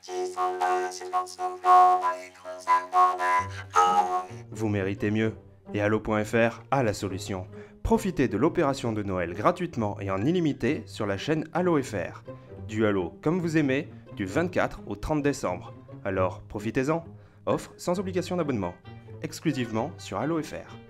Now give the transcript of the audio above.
Vous méritez mieux. Et Allo.fr a la solution. Profitez de l'opération de Noël gratuitement et en illimité sur la chaîne Allo.fr. Du Allo comme vous aimez, du 24 au 30 décembre. Alors profitez-en. Offre sans obligation d'abonnement. Exclusivement sur Allo.fr.